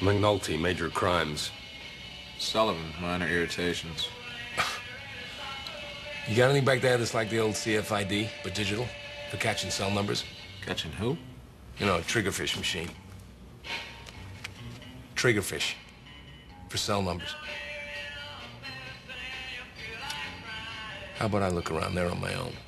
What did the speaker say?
McNulty, major crimes. Sullivan, minor irritations. You got anything back there that's like the old CFID, but digital, for catching cell numbers? Catching who? You know, a triggerfish machine. Triggerfish. For cell numbers. How about I look around there on my own?